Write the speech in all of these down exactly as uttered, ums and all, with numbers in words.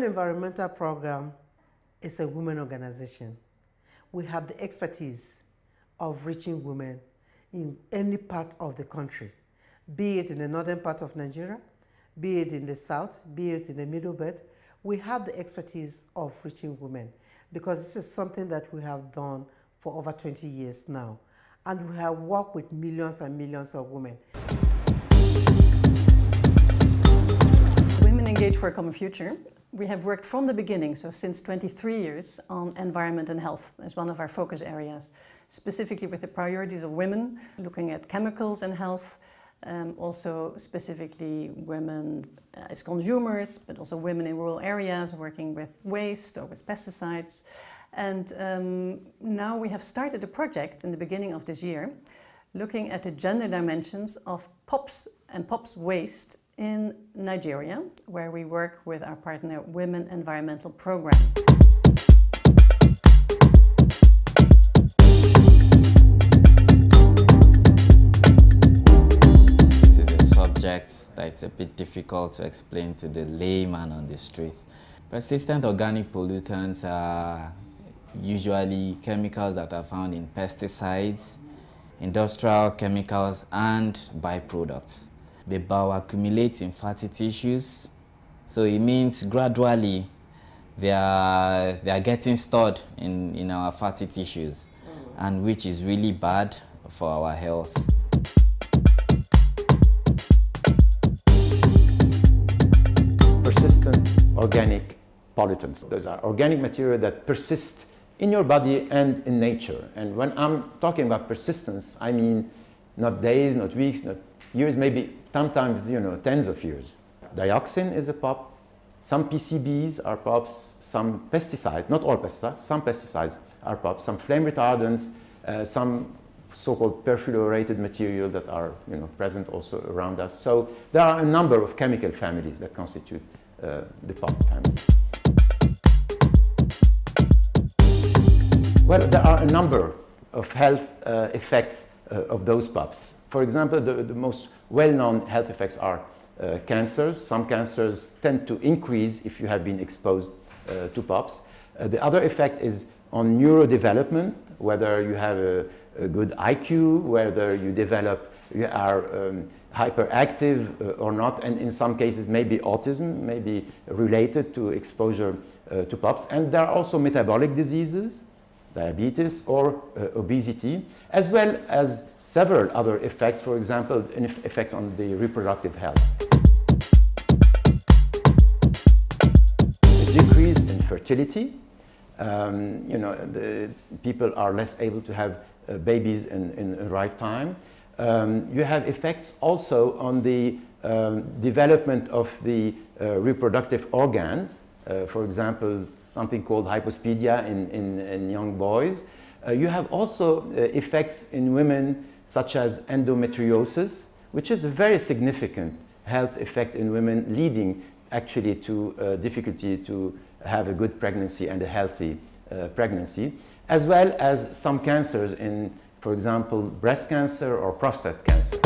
environmental program is a women organization. We have the expertise of reaching women in any part of the country, be it in the northern part of Nigeria, be it in the south, be it in the middle belt. We have the expertise of reaching women because this is something that we have done for over twenty years now. And we have worked with millions and millions of women. Women Engage for a Common Future. We have worked from the beginning, so since twenty-three years, on environment and health as one of our focus areas, specifically with the priorities of women, looking at chemicals and health, um, also specifically women as consumers, but also women in rural areas working with waste or with pesticides. And um, now we have started a project in the beginning of this year looking at the gender dimensions of POPs and POPs waste in Nigeria, where we work with our partner Women Environmental Program. This is a subject that it's a bit difficult to explain to the layman on the street. Persistent organic pollutants are usually chemicals that are found in pesticides, industrial chemicals, and byproducts. They bioaccumulate in fatty tissues, so it means gradually they are, they are getting stored in, in our fatty tissues, and which is really bad for our health. Persistent organic pollutants. Those are organic material that persist in your body and in nature. And when I'm talking about persistence, I mean not days, not weeks, not years, maybe sometimes, you know, tens of years. Dioxin is a POP. Some P C Bs are POPs. Some pesticides, not all pesticides, some pesticides are POPs. Some flame retardants, uh, some so-called perfluorinated material that are, you know, present also around us. So there are a number of chemical families that constitute uh, the POP family. Well, there are a number of health uh, effects uh, of those POPs. For example, the, the most well-known health effects are uh, cancers. Some cancers tend to increase if you have been exposed uh, to POPs. Uh, the other effect is on neurodevelopment, whether you have a, a good I Q, whether you develop, you are um, hyperactive uh, or not, and in some cases maybe autism may be related to exposure uh, to POPs. And there are also metabolic diseases, diabetes or uh, obesity, as well as several other effects, for example, effects on the reproductive health. A decrease in fertility. Um, you know, the people are less able to have uh, babies in, in the right time. Um, you have effects also on the um, development of the uh, reproductive organs. Uh, for example, something called hypospedia in, in, in young boys. Uh, you have also uh, effects in women such as endometriosis, which is a very significant health effect in women, leading actually to uh, difficulty to have a good pregnancy and a healthy uh, pregnancy, as well as some cancers in, for example, breast cancer or prostate cancer.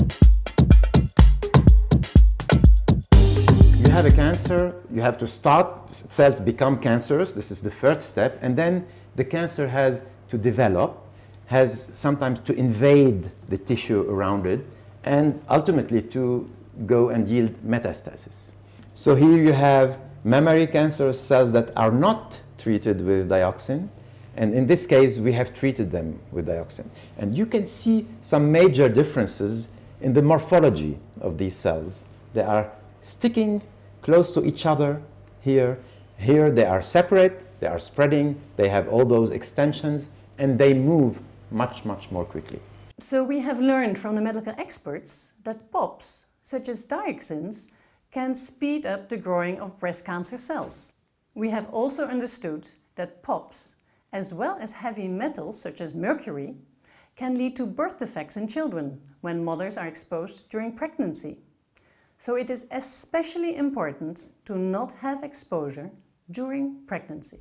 You have a cancer, you have to start, cells become cancerous, this is the first step, and then the cancer has to develop, has sometimes to invade the tissue around it, and ultimately to go and yield metastasis. So here you have mammary cancer cells that are not treated with dioxin, and in this case we have treated them with dioxin. And you can see some major differences in the morphology of these cells. They are sticking close to each other here. Here they are separate, they are spreading, they have all those extensions, and they move much, much more quickly. So we have learned from the medical experts that POPs, such as dioxins, can speed up the growing of breast cancer cells. We have also understood that POPs, as well as heavy metals such as mercury, can lead to birth defects in children when mothers are exposed during pregnancy. So it is especially important to not have exposure during pregnancy.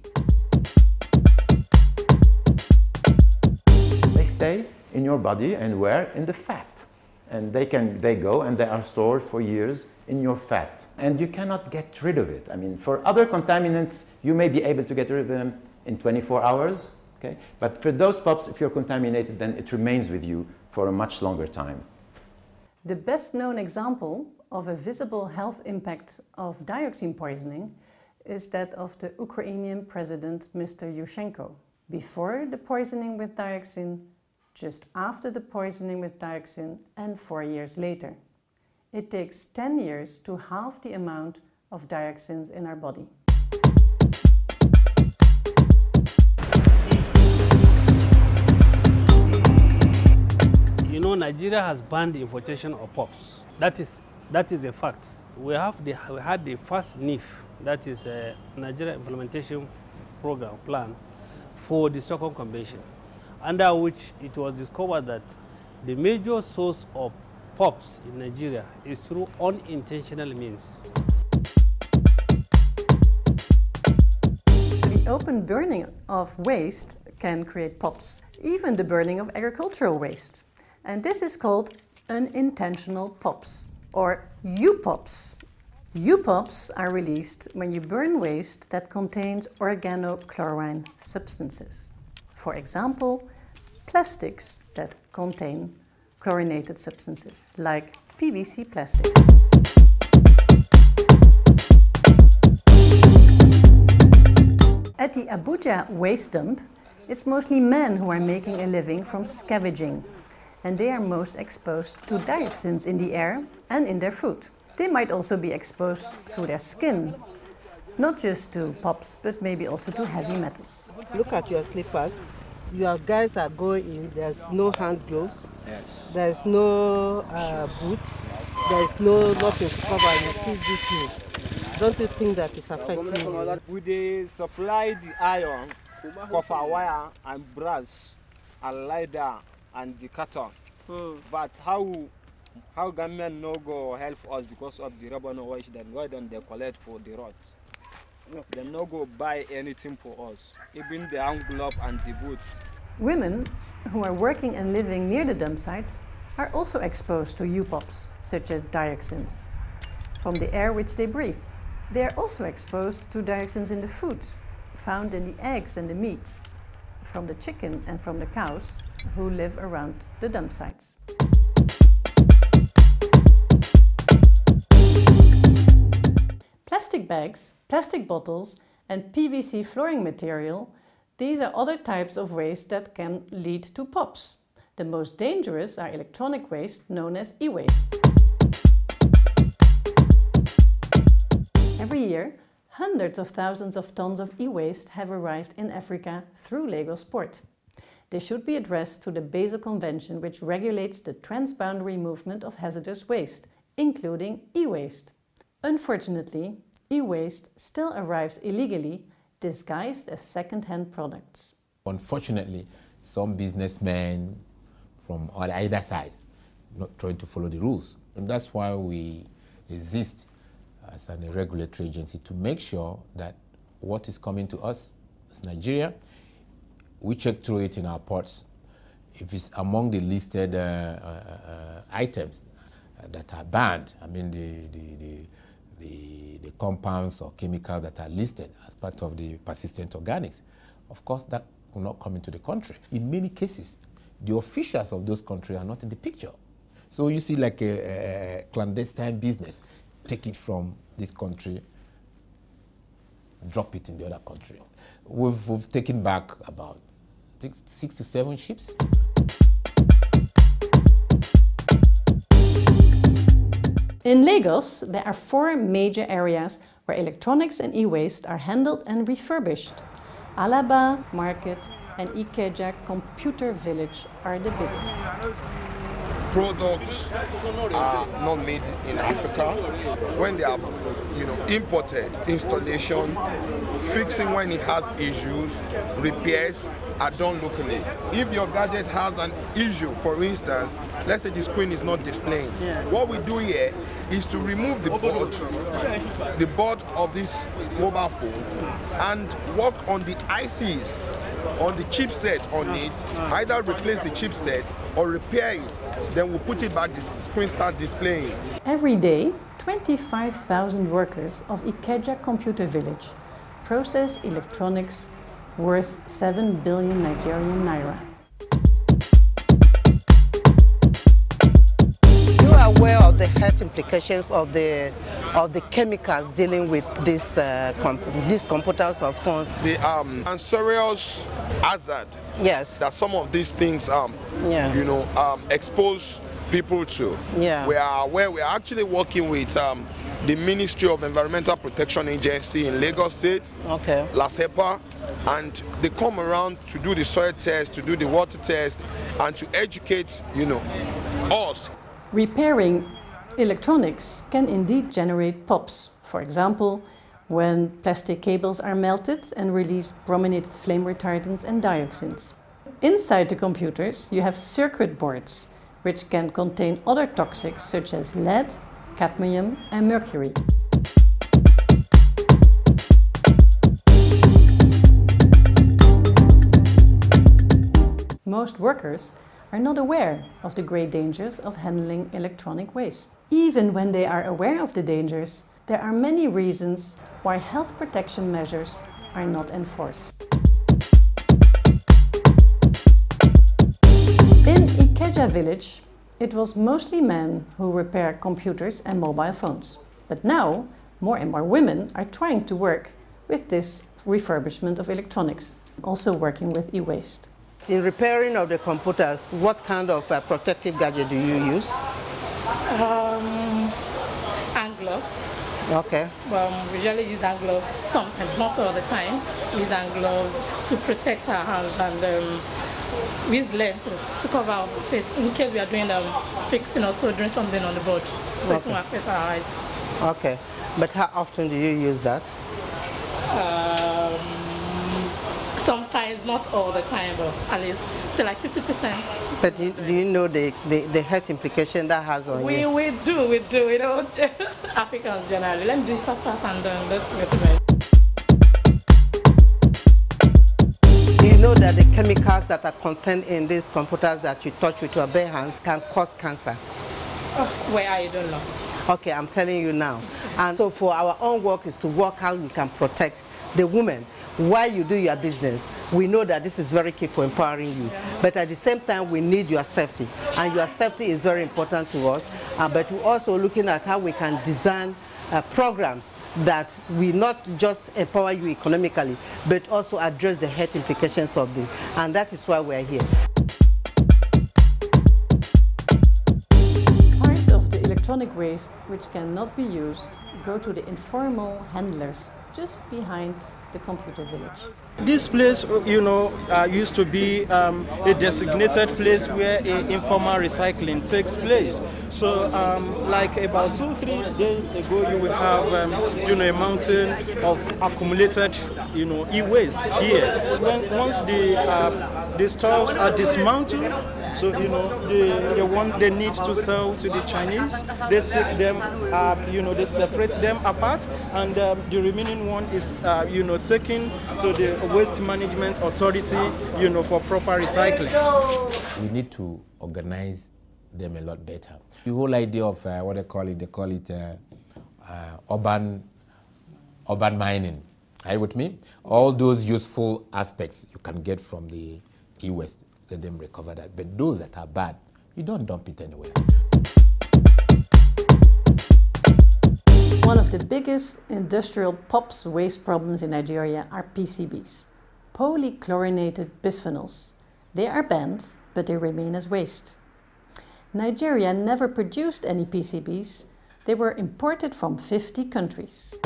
They stay in your body and where? In the fat. and they can they go and they are stored for years in your fat, and you cannot get rid of it. I mean, for other contaminants, you may be able to get rid of them in twenty-four hours, okay? But for those POPs, if you're contaminated, then it remains with you for a much longer time. The best known example of a visible health impact of dioxin poisoning is that of the Ukrainian president, Mister Yushchenko. Before the poisoning with dioxin, just after the poisoning with dioxin, and four years later. It takes ten years to halve the amount of dioxins in our body. You know, Nigeria has banned the importation of POPs. That is, that is a fact. We, have the, we had the first N I F, that is a Nigeria Implementation Program plan for the Stockholm Convention, under which it was discovered that the major source of POPs in Nigeria is through unintentional means. The open burning of waste can create POPs, even the burning of agricultural waste. And this is called unintentional POPs, or U POPs. U POPs are released when you burn waste that contains organochlorine substances. For example, plastics that contain chlorinated substances, like P V C plastics. At the Abuja waste dump, it's mostly men who are making a living from scavenging, and they are most exposed to dioxins in the air and in their food. They might also be exposed through their skin, not just to POPs, but maybe also to heavy metals. Look at your slippers. Your guys are going in, there's no hand gloves, yes. There's no uh, boots, there's no nothing to cover, you still beat me. Don't you think that is affecting you? We they supply the iron, copper wire and brass and leather and the cotton. Hmm. But how how government no go help us because of the rubber no waste, then why don't they collect for the rods? They no go buy anything for us, even the hand glove and the boots. Women who are working and living near the dump sites are also exposed to U POPs, such as dioxins, from the air which they breathe. They are also exposed to dioxins in the foods, found in the eggs and the meat, from the chicken and from the cows who live around the dump sites. Plastic bags, plastic bottles and P V C flooring material, these are other types of waste that can lead to POPs. The most dangerous are electronic waste, known as e-waste. Every year, hundreds of thousands of tons of e-waste have arrived in Africa through Lagos port. They should be addressed to the Basel Convention, which regulates the transboundary movement of hazardous waste, including e-waste. Unfortunately, e-waste still arrives illegally, disguised as second-hand products. Unfortunately, some businessmen from either side not trying to follow the rules. And that's why we exist as a regulatory agency, to make sure that what is coming to us as Nigeria, we check through it in our ports. If it's among the listed uh, uh, uh, items that are banned, I mean the, the, the The, the compounds or chemicals that are listed as part of the persistent organics, of course that will not come into the country. In many cases, the officials of those countries are not in the picture. So you see like a, a clandestine business, take it from this country, drop it in the other country. We've, we've taken back about I think six to seven ships. In Lagos, there are four major areas where electronics and e-waste are handled and refurbished. Alaba Market and Ikeja Computer Village are the biggest. Products are not made in Africa. When they are, you know, imported, installation, fixing when it has issues, repairs are done locally. If your gadget has an issue, for instance, let's say the screen is not displaying, yeah. What we do here is to remove the board, the board of this mobile phone, and work on the I Cs, on the chipset on it, either replace the chipset or repair it, then we'll put it back, the screen starts displaying. Every day, twenty-five thousand workers of Ikeja Computer Village process electronics worth seven billion Nigerian naira. You are aware of the health implications of the of the chemicals dealing with this, uh, comp these computers or phones? The um, and serious hazard. Yes. That some of these things, um, yeah. you know, um, expose people to. Yeah. We are where we are actually working with um, the Ministry of Environmental Protection Agency in Lagos State, okay. LASEPA, and they come around to do the soil test, to do the water test, and to educate, you know, us. Repairing electronics can indeed generate pops. For example, when plastic cables are melted and release brominated flame retardants and dioxins. Inside the computers, you have circuit boards, which can contain other toxics such as lead, cadmium and mercury. Most workers are not aware of the great dangers of handling electronic waste. Even when they are aware of the dangers, there are many reasons why health protection measures are not enforced. In Ikeja village, it was mostly men who repair computers and mobile phones. But now, more and more women are trying to work with this refurbishment of electronics, also working with e-waste. In repairing of the computers, what kind of uh, protective gadget do you use? Um, hand gloves. Okay. Well, we usually use hand gloves, sometimes, not all the time. We use hand gloves to protect our hands, and um, we use lenses to cover our face in case we are doing um, fixing or soldering something on the board, so okay. It won't affect our eyes. Okay. But how often do you use that? Um, sometimes, not all the time, but at least still like fifty percent. But do you, do you know the, the, the health implication that has on we, you? We do, we do, you know, Africans generally. Let me do it fast, fast, and then let's get to it. Do you know that the chemicals that are contained in these computers that you touch with your bare hand can cause cancer? Oh, where are you? Don't know. Okay, I'm telling you now. And so for our own work is to work how we can protect the women. While you do your business, we know that this is very key for empowering you. Yeah. But at the same time, we need your safety. And your safety is very important to us. Uh, but we're also looking at how we can design uh, programs that will not just empower you economically, but also address the health implications of this. And that is why we're here. Parts of the electronic waste which cannot be used go to the informal handlers just behind the computer village. This place, you know, uh, used to be um, a designated place where a informal recycling takes place. So, um, like about two, three days ago, you will have, um, you know, a mountain of accumulated, you know, e-waste here. When, once the uh, the stores are dismantled, so you know, the the one they need to sell to the Chinese, they take them, uh, you know, they separate them apart, and um, the remaining one is, uh, you know, taken to the Waste Management Authority, you know, for proper recycling. We need to organize them a lot better. The whole idea of uh, what they call it, they call it uh, uh, urban, urban mining. Are you with me? All those useful aspects you can get from the e-waste, let them recover that. But those that are bad, you don't dump it anywhere. One of the biggest industrial POPs waste problems in Nigeria are P C Bs, polychlorinated bisphenols. They are banned, but they remain as waste. Nigeria never produced any P C Bs. They were imported from fifty countries.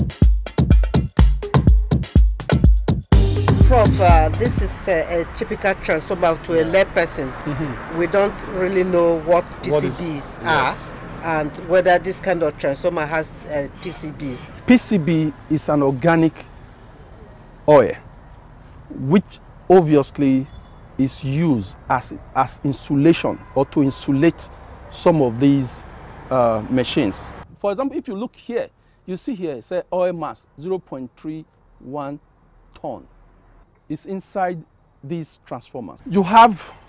Prof, uh, this is a, a typical transformer to a lay person. Mm-hmm. We don't really know what P C Bs what is, are. Yes. And whether this kind of transformer has uh, P C Bs. P C B is an organic oil, which obviously is used as, as insulation or to insulate some of these uh, machines. For example, if you look here, you see here, say oil mass, zero point three one ton. It's inside these transformers. You have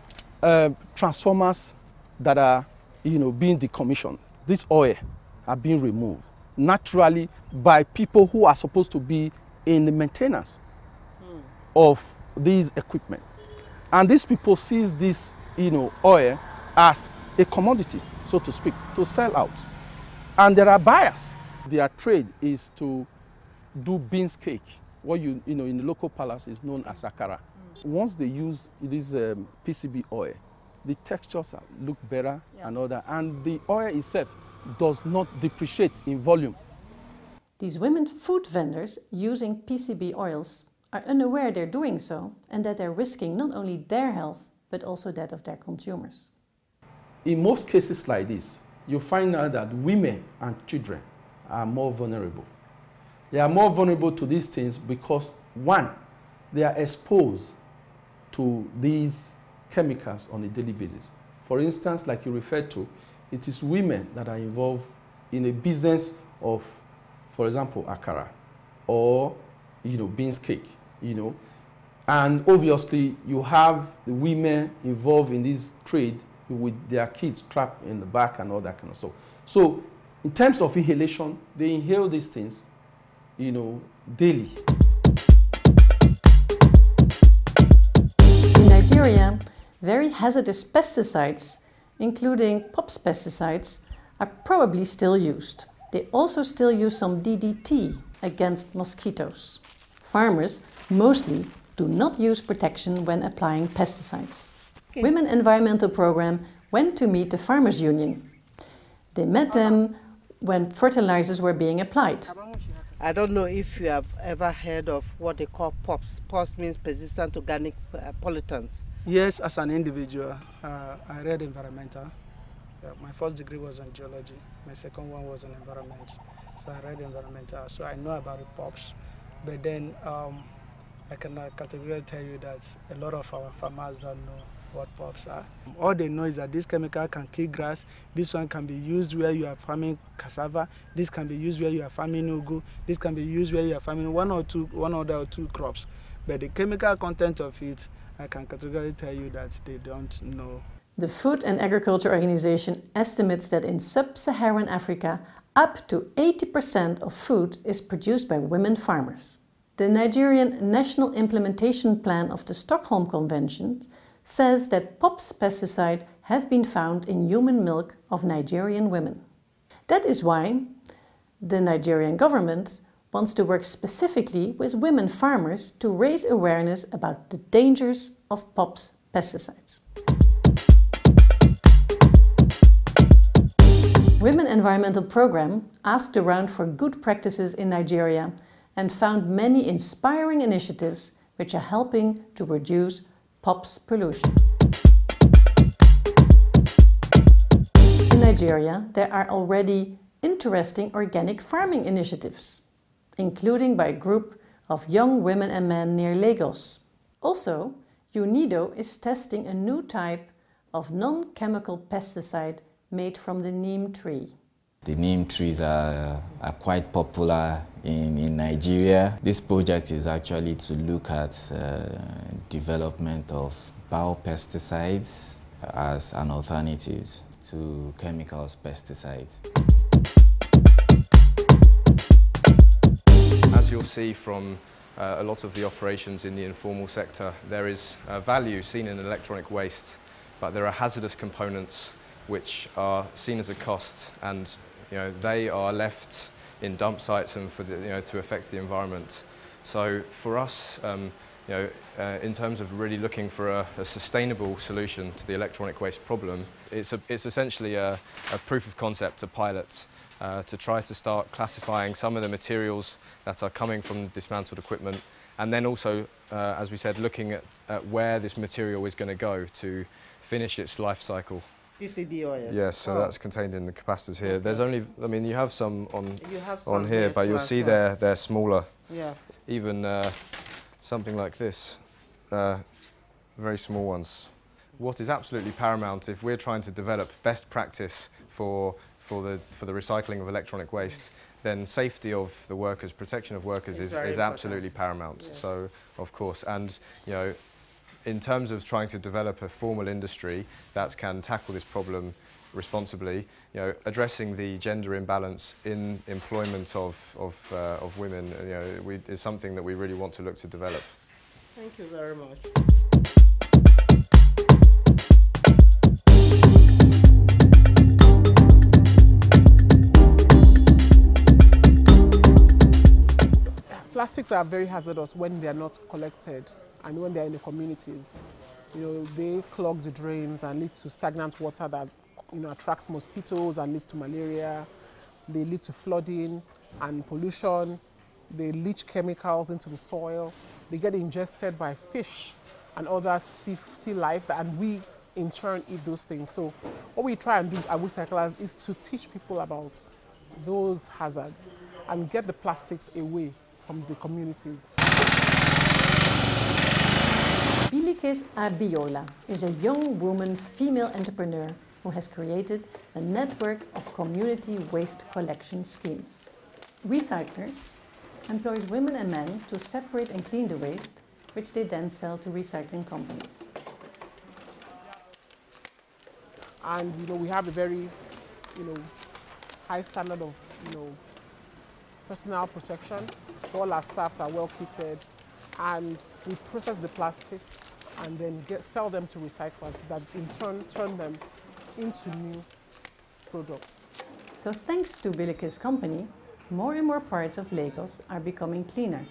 uh, transformers that are, you know, being decommissioned. This oil are being removed naturally by people who are supposed to be in the maintenance mm. of these equipment. And these people see this, you know, oil as a commodity, so to speak, to sell out. And there are buyers. Their trade is to do beans cake, what you, you know, in the local palace is known as akara. Mm. Once they use this um, P C B oil, the textures are, look better yeah. and all that, and the oil itself does not depreciate in volume. These women food vendors using P C B oils are unaware they're doing so and that they're risking not only their health, but also that of their consumers. In most cases like this, you find out that women and children are more vulnerable. They are more vulnerable to these things because, one, they are exposed to these chemicals on a daily basis. For instance, like you referred to, it is women that are involved in a business of, for example, akara or, you know, beans cake, you know. And obviously, you have the women involved in this trade with their kids trapped in the back and all that kind of stuff. So, in terms of inhalation, they inhale these things, you know, daily. In Nigeria, very hazardous pesticides, including POPs pesticides, are probably still used. They also still use some D D T against mosquitoes. Farmers mostly do not use protection when applying pesticides. Okay. Women Environmental Program went to meet the Farmers Union. They met them when fertilizers were being applied. I don't know if you have ever heard of what they call POPs. POPs means persistent organic uh, pollutants. Yes, as an individual, uh, I read environmental. Uh, my first degree was in geology. My second one was in environment. So I read environmental. So I know about the POPs. But then um, I can uh, categorically tell you that a lot of our farmers don't know what POPs are. All they know is that this chemical can kill grass. This one can be used where you are farming cassava. This can be used where you are farming ugu. This can be used where you are farming one or two, one other or two crops. But the chemical content of it, I can categorically tell you that they don't know. The Food and Agriculture Organization estimates that in sub-Saharan Africa, up to eighty percent of food is produced by women farmers. The Nigerian National Implementation Plan of the Stockholm Conventions says that POPs pesticide have been found in human milk of Nigerian women. That is why the Nigerian government wants to work specifically with women farmers to raise awareness about the dangers of POPs pesticides. Women Environmental Program asked around for good practices in Nigeria and found many inspiring initiatives which are helping to reduce POPs pollution. In Nigeria, there are already interesting organic farming initiatives, including by a group of young women and men near Lagos. Also, UNIDO is testing a new type of non-chemical pesticide made from the neem tree. The neem trees are, are quite popular in, in Nigeria. This project is actually to look at uh, development of biopesticides as an alternative to chemicals pesticides. As you'll see from uh, a lot of the operations in the informal sector, there is uh, value seen in electronic waste, but there are hazardous components which are seen as a cost, and you know, they are left in dump sites and for the, you know, to affect the environment. So for us, um, you know, uh, in terms of really looking for a, a sustainable solution to the electronic waste problem, it's, a, it's essentially a, a proof of concept, a pilot, uh, to try to start classifying some of the materials that are coming from dismantled equipment, and then also, uh, as we said, looking at, at where this material is going to go to finish its life cycle. P C B oil. Yes, so oh. that's contained in the capacitors here. There's only, I mean, you have some on have some on here, but you'll see they're they're smaller. Yeah. Even uh, something like this, uh, very small ones. What is absolutely paramount if we're trying to develop best practice for for the for the recycling of electronic waste, then safety of the workers, protection of workers is, is absolutely paramount. Yeah. So, of course, and you know, in terms of trying to develop a formal industry that can tackle this problem responsibly, you know, addressing the gender imbalance in employment of, of, uh, of women, you know, we, is something that we really want to look to develop. Thank you very much. Plastics are very hazardous when they are not collected and when they are in the communities. You know, they clog the drains and lead to stagnant water that, you know, attracts mosquitoes and leads to malaria. They lead to flooding and pollution. They leach chemicals into the soil. They get ingested by fish and other sea, sea life, and we in turn eat those things. So what we try and do at WeCyclers is to teach people about those hazards and get the plastics away from the communities. Bilikis Abiola is a young woman female entrepreneur who has created a network of community waste collection schemes. WeCyclers employs women and men to separate and clean the waste, which they then sell to recycling companies. And you know, we have a very, you know, high standard of, you know, personal protection. So all our staffs are well kitted, and we process the plastics and then get, sell them to recyclers that in turn turn them into new products. So thanks to Bilikis' company, more and more parts of Lagos are becoming cleaner.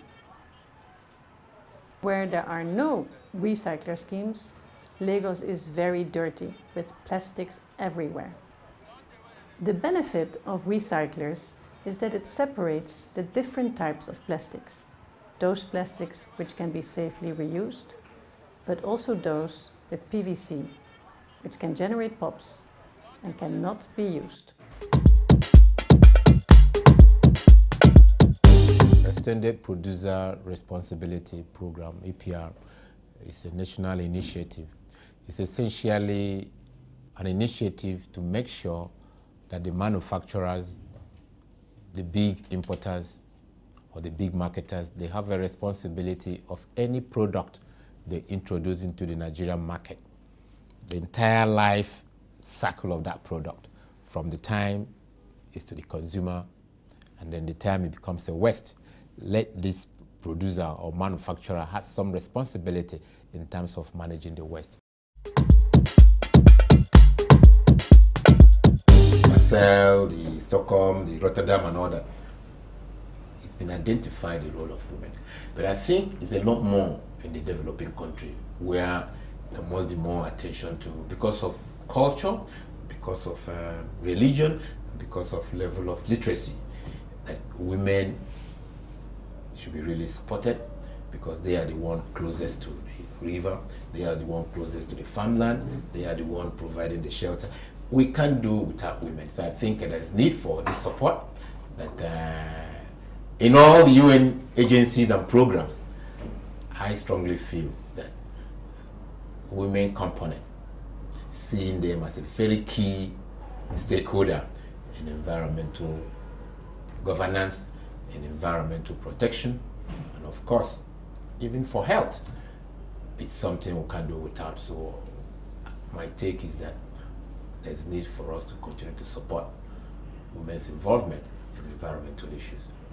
Where there are no recycler schemes, Lagos is very dirty with plastics everywhere. The benefit of recyclers is that it separates the different types of plastics. Those plastics which can be safely reused, but also those with P V C, which can generate pops and cannot be used. Extended Producer Responsibility Program, E P R, is a national initiative. It's essentially an initiative to make sure that the manufacturers, the big importers or the big marketers, they have a responsibility of any product they introduce into the Nigerian market. The entire life cycle of that product, from the time it's to the consumer and then the time it becomes a waste. Let this producer or manufacturer have some responsibility in terms of managing the waste. Basel, the Stockholm, the Rotterdam and all that, it's been identified the role of women. But I think it's a lot more in the developing country where there must be more attention to, because of culture, because of uh, religion, because of level of literacy, that women should be really supported, because they are the one closest to the river, they are the one closest to the farmland, they are the one providing the shelter. We can't do without women. So I think there's need for this support, that uh, in all U N agencies and programs, I strongly feel that women component, seeing them as a very key stakeholder in environmental governance, in environmental protection, and of course, even for health, it's something we can't do without. So my take is that there's need for us to continue to support women's involvement in environmental issues.